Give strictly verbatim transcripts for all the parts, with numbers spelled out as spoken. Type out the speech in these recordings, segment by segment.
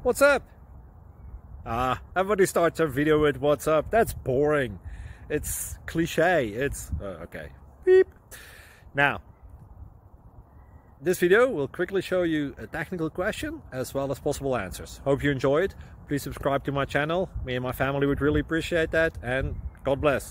What's up? Ah, everybody starts their video with what's up. That's boring. It's cliche. It's uh, okay. Beep. Now, this video will quickly show you a technical question as well as possible answers. Hope you enjoy it. Please subscribe to my channel. Me and my family would really appreciate that, and God bless.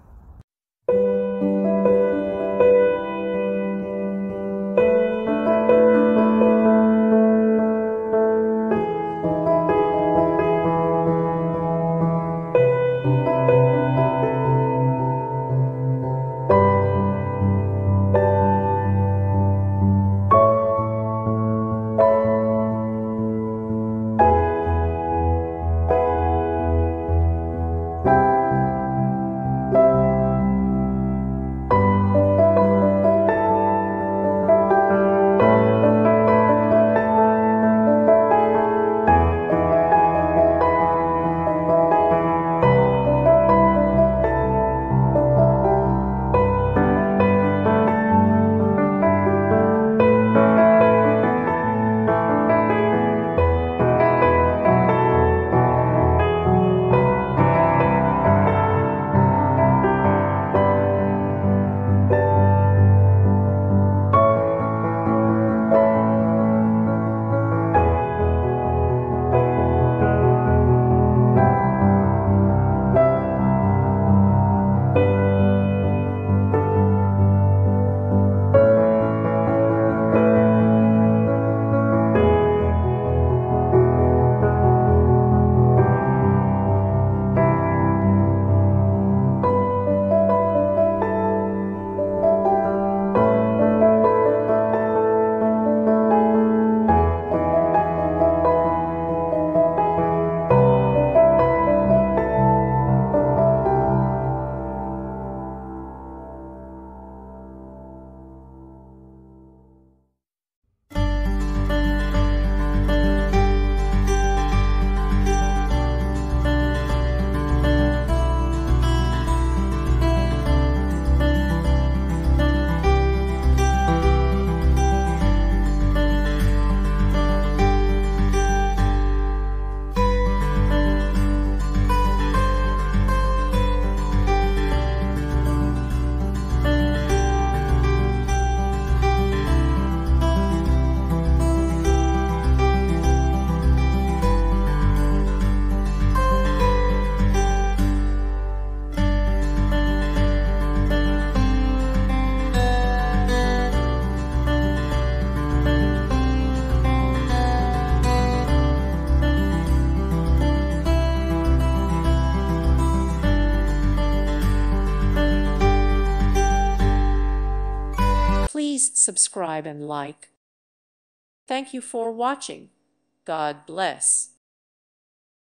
Please subscribe and like. Thank you for watching. God bless.